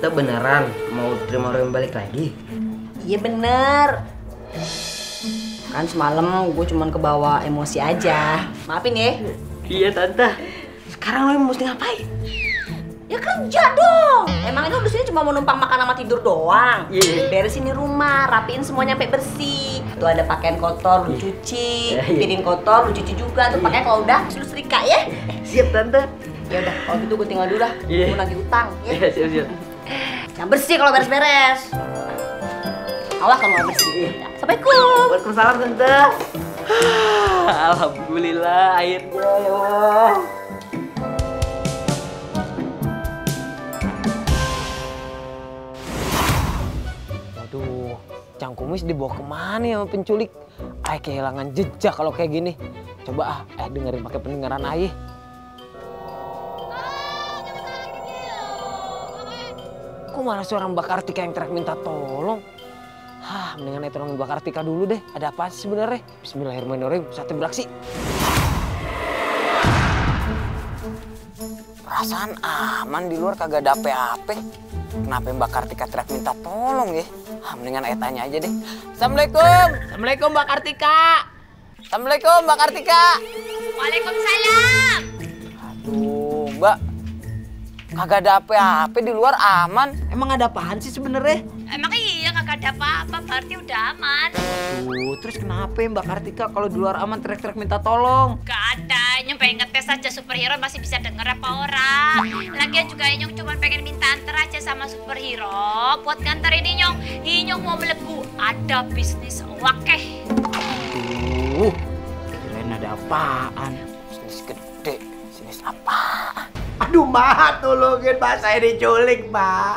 Tante beneran mau terima Roy balik lagi? Iya bener. Kan semalam gue cuman kebawa emosi aja. Maafin ya. Iya Tante. Sekarang Roy mesti ngapain? Ya kerja dong. Emang itu di sini cuma mau numpang makan sama tidur doang. Beresin di rumah, rapiin semuanya sampai bersih. Tuh ada pakaian kotor lu cuci, piring kotor lu cuci juga. Tuh pakaian kalau udah lu setrika ya. Siap Tante. Ya udah, kalau gitu gue tinggal dulu dah. Iya. Gue lagi utang ya. Iya siap. Yang bersih kalau beres-beres. Awas kalau nggak bersih. Assalamualaikum. Waalaikumsalam Tante. Alhamdulillah akhirnya ya Allah. Waduh, Cang Kumis dibawa kemana ya sama penculik? Ay kehilangan jejak kalau kayak gini. Coba dengerin pakai pendengaran ayah. Kok malah seorang Mbak Kartika yang teriak minta tolong? Mendingan tolongin Mbak Kartika dulu deh. Ada apa sih sebenarnya? Bismillahirrahmanirrahim. Sate beraksi. Perasaan aman di luar kagak ada apa-apa. Kenapa Mbak Kartika teriak minta tolong ya? Mendingan tanya aja deh. Assalamualaikum. Assalamualaikum Mbak Kartika. Assalamualaikum Mbak Kartika. Waalaikumsalam. Aduh Mbak. Kagak ada apa-apa di luar aman. Emang ada apaan sih sebenarnya? Emang iya kagak ada apa-apa, berarti udah aman. Terus kenapa Mbak Kartika kalau di luar aman teriak-teriak minta tolong? Gak ada, Inyong pengen ngetes aja superhero masih bisa denger apa orang. Lagian juga Inyong cuma pengen minta antar aja sama superhero buat nganterin Inyong. Inyong mau melebu, ada bisnis wakeh. Aduh, kirain ada apaan? Bisnis gede, bisnis apaan? Aduh, Mbak, tolongin Mbak, saya diculik, Mbak.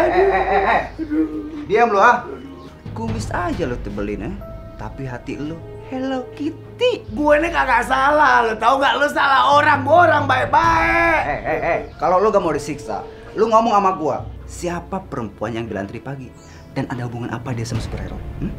Diam lu Kumis aja lu tebelin tapi hati lu Hello Kitty. Gue ini kagak salah, lu tau gak? Lu salah orang, gue orang baik-baik. Kalau lu gak mau disiksa, lu ngomong sama gua. Siapa perempuan yang dilantri pagi? Dan ada hubungan apa dia sama superhero?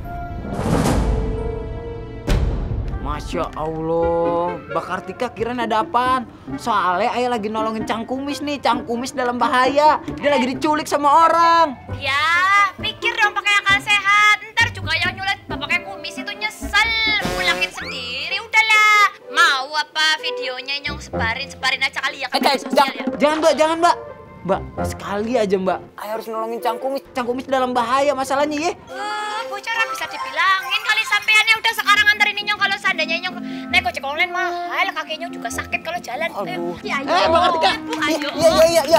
Masya Allah, Mbak Kartika kirain ada apaan? Soalnya ayah lagi nolongin Cang Kumis nih, Cang Kumis dalam bahaya. Dia lagi diculik sama orang. Ya, pikir dong pakai akal sehat. Ntar juga yang nyulit bapaknya Kumis itu nyesel, pulangin sendiri. Udahlah, mau apa videonya Inyong sebarin aja kali ya ke media sosial ya. Jangan Mbak. Mbak, sekali aja Mbak. Ayah harus nolongin Cang Kumis. Cang Kumis dalam bahaya masalahnya ya. Bocoran bisa dibilangin kali sampeannya udah sekarang anterin Inyong kalau seandainya Inyong naik ojek online mahal, kaki Inyong juga sakit kalau jalan. Aduh. Ayo, Mbak Kartika. ayo. Iya.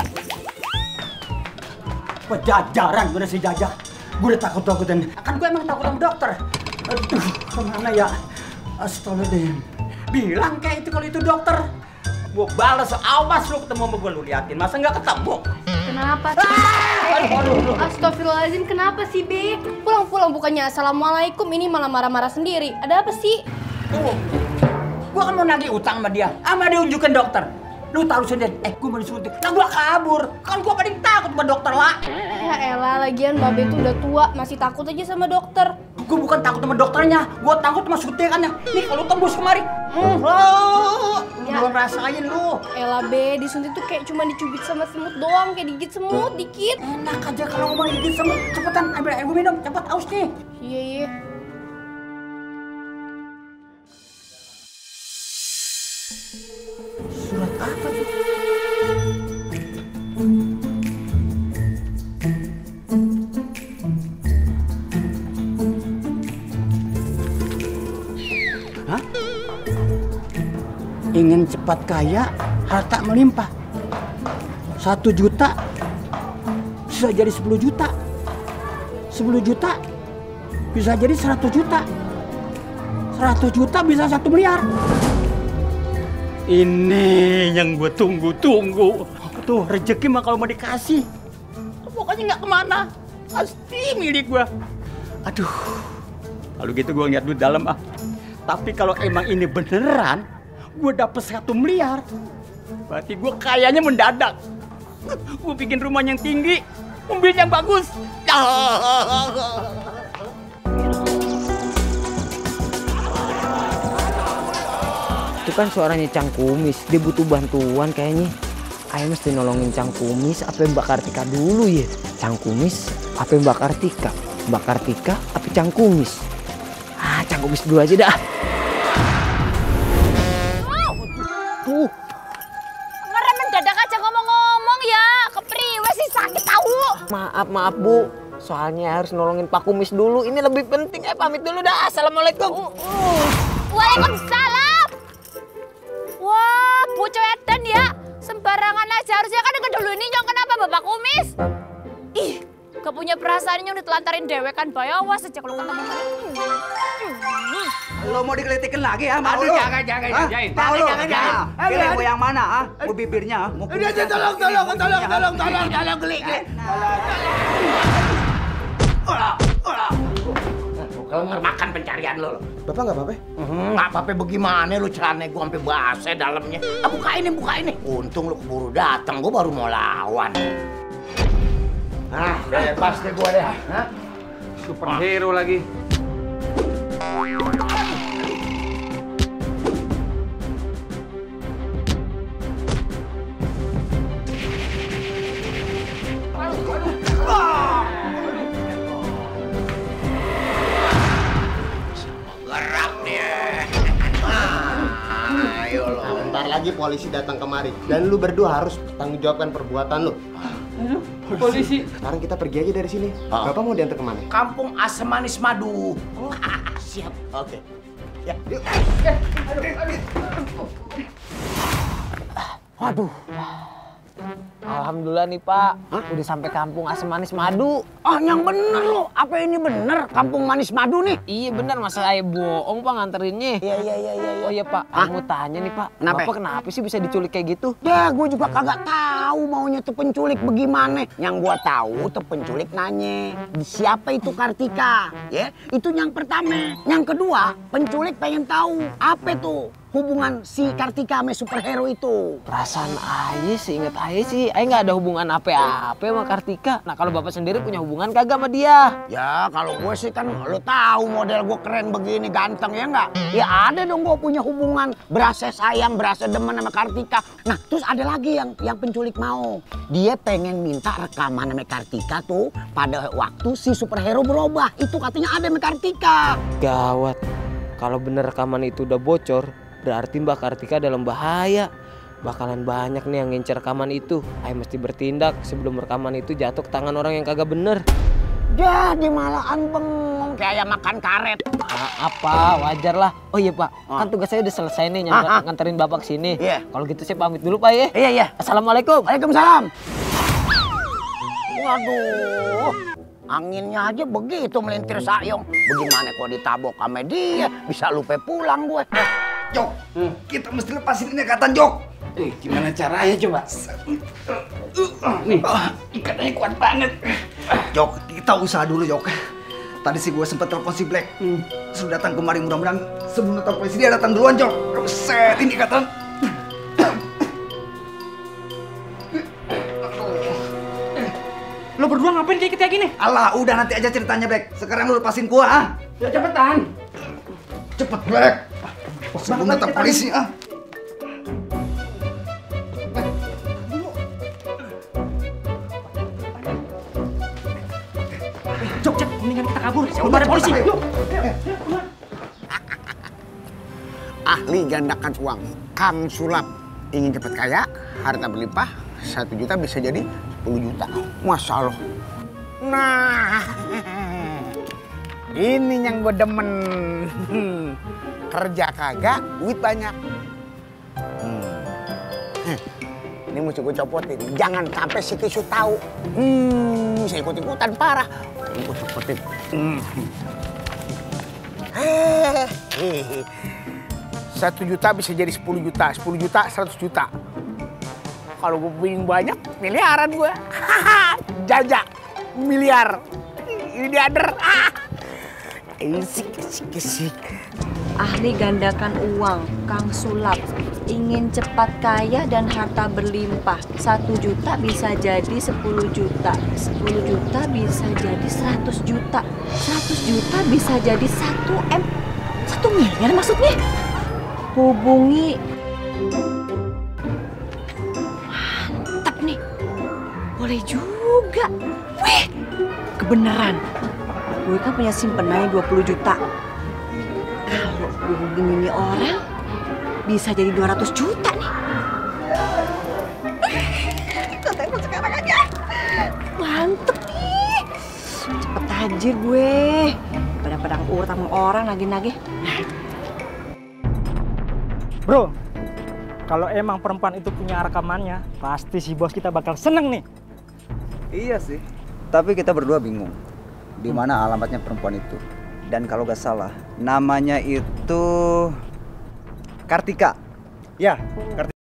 Pejajaran, gue udah si jajah. Gue udah takut-takutin. Kan gue emang takut sama dokter. Aduh, kemana ya? Astagfirullahaladzim. Bilang kayak itu kalau itu dokter. Gue balas, awas lu ketemu sama gue, lu liatin. Masa nggak ketemu? Kenapa sih? Astagfirullahaladzim, kenapa sih, Be? Pulang-pulang bukannya assalamualaikum, ini malah marah-marah sendiri. Ada apa sih? Tuh, gue kan mau nagih utang sama dia. Sama dia unjukin dokter. Lu tahu sendiri, gue mau disuntik. Nah gue kabur. Kan gue paling takut sama dokter lah. Ya elah, lagian Babe tuh udah tua, masih takut aja sama dokter. Gue bukan takut sama dokternya, gue takut sama suntikannya. Nih kalau tembus kemari, belum rasain lu. Elah Be, disuntik tuh kayak cuma dicubit sama semut doang, kayak digigit semut dikit. Enak aja kalau ngomong gigit semut. Cepetan, ambil air gue minum, cepet aus nih. Iya. Surat apa tuh? Hah? Ingin cepat kaya, harta melimpah. 1 juta bisa jadi 10 juta. 10 juta bisa jadi 100 juta. 100 juta bisa 1 miliar. Ini yang gue tunggu-tunggu. Tuh, rezeki mah kalau mau dikasih, pokoknya nggak kemana. Pasti milik gue. Aduh, kalau gitu gue lihat dulu dalam Tapi kalau emang ini beneran, gue dapet 1 miliar. Berarti gue kayaknya mendadak. Gue bikin rumah yang tinggi, mobil yang bagus. Itu kan suaranya Cang Kumis, dia butuh bantuan kayaknya. Ayah mesti nolongin Cang Kumis apa Mbak Kartika dulu ya. Cangkumis apa Mbak Kartika? Mbak Kartika apa Cangkumis? Cangkumis dulu aja dah. Kemarin mendadak aja ngomong-ngomong ya. Kepriwe sih sakit tahu. Maaf Bu. Soalnya harus nolongin Pak Kumis dulu. Ini lebih penting. Pamit dulu dah. Assalamualaikum. Waalaikumsalam. Wah, bocah edan ya. Sembarangan aja, harusnya kan denger dulu ini Nyong. Kenapa Bapak Kumis? Ih, gak punya perasaan Nyong ditelantarin dewekan bae. Awas aja kalau ketemu. Lo mau dikelitikin lagi ya? Mau Aduh, lo? jangan. Mau lo? Pilih mau yang mana? Mau bibirnya? Mau kumisnya? Tolong, geli. Kelengar makan pencarian lo. Bapak nggak apa-apa? Nggak apa-apa bagaimana lu celana gua sampai basah dalamnya. Buka ini. Untung lu keburu datang, gua baru mau lawan. Bebas deh gua deh. Superhero lagi. Gerak dia. Ayo lo. Bentar lagi polisi datang kemari dan lu berdua harus tanggung jawabkan perbuatan lu. Polisi. Sekarang kita pergi aja dari sini. Bapak mau diantar kemana? Kampung Asam Manis Madu. Siap. Oke. Ya, yuk. Waduh. Alhamdulillah nih Pak, udah sampai kampung Asam Manis Madu. Yang bener lo. Apa ini bener Kampung Manis Madu nih? Iya bener, masa saya bohong Pak nganterinnya. Iya. Oh iya Pak, aku mau tanya nih Pak, Bapak kenapa sih bisa diculik kayak gitu? Ya, gue juga kagak tahu maunya tuh penculik bagaimana. Yang gue tahu tuh penculik nanya, siapa itu Kartika? Ya, itu yang pertama. Yang kedua, penculik pengen tahu apa tuh hubungan si Kartika sama superhero itu. Perasaan Aye sih, inget Aye sih, Aye nggak ada hubungan apa-apa sama Kartika. Nah kalau Bapak sendiri punya hubungan kagak sama dia? Ya, kalau gue sih kan lo tahu model gue keren begini, ganteng ya nggak? Ya ada dong gue punya hubungan, berasa sayang, berasa demen sama Kartika. Nah, terus ada lagi yang penculik mau. Dia pengen minta rekaman sama Kartika tuh pada waktu si superhero berubah. Itu katanya ada sama Kartika. Gawat, kalau bener rekaman itu udah bocor, berarti Mbak Kartika dalam bahaya. Bakalan banyak nih yang ngincer rekaman itu. Ayo mesti bertindak sebelum rekaman itu jatuh ke tangan orang yang kagak bener. Jadi malahan bengong kayak makan karet. Apa, wajar lah. Oh iya Pak, kan tugas saya udah selesai nih nganterin Bapak sini. Iya. Kalau gitu saya pamit dulu Pak ya. Iya. Assalamualaikum. Waalaikumsalam. Waduh, anginnya aja begitu melintir sayong. Bagaimana kalau ditabok sama dia, bisa lupa pulang gue. Jok, kita mesti lepasin ini ikatan Jok. Gimana caranya coba? Nih, ikatannya kuat banget. Jok, kita usaha dulu Jok. Tadi sih gue sempet telepon si Black. Suruh datang kemari, mudah-mudahan sebelum datang polisi dia datang duluan Jok. Set ini ikatan. Lo berdua ngapain kayak gini? Alah, udah nanti aja ceritanya Black. Sekarang lu lepasin gua ah. Ya cepetan. Cepet Black. Sebelum datang polisi ah. Jok, mendingan kita kabur. Sebelum ada polisi. Yuk. Ahli gandakan uang, Kang Sulap. Ingin cepat kaya, harta berlimpah, 1 juta bisa jadi 10 juta. Masya Allah. Nah, ini yang gue demen. Kerja kagak, duit banyak. Ini mesti gue copotin. Jangan sampai si Tisu tahu. Saya ikut-ikutan parah. Gue copotin. 1 juta bisa jadi 10 juta. 10 juta, 100 juta. Kalau gue punya banyak, miliaran gue. Jajak, miliar. Ini diader. Isik. Ahli gandakan uang, Kang Sulap. Ingin cepat kaya dan harta berlimpah. 1 juta bisa jadi 10 juta. 10 juta bisa jadi 100 juta. 100 juta bisa jadi 1 M. 1 miliar maksudnya? Hubungi. Mantap nih. Boleh juga. juga. Wih, kebenaran. Gue kan punya simpenannya 20 juta. Kalau gue hubungin ini orang, bisa jadi 200 juta nih. Gue telepon sekarang aja. Mantep nih. Cepet tajir gue. Pada pedang urut sama orang nagih-nagih. Bro, kalau emang perempuan itu punya rekamannya, pasti si bos kita bakal seneng nih. Iya sih. Tapi kita berdua bingung. Di mana alamatnya perempuan itu? Dan kalau gak salah, namanya itu Kartika. Ya, Kartika.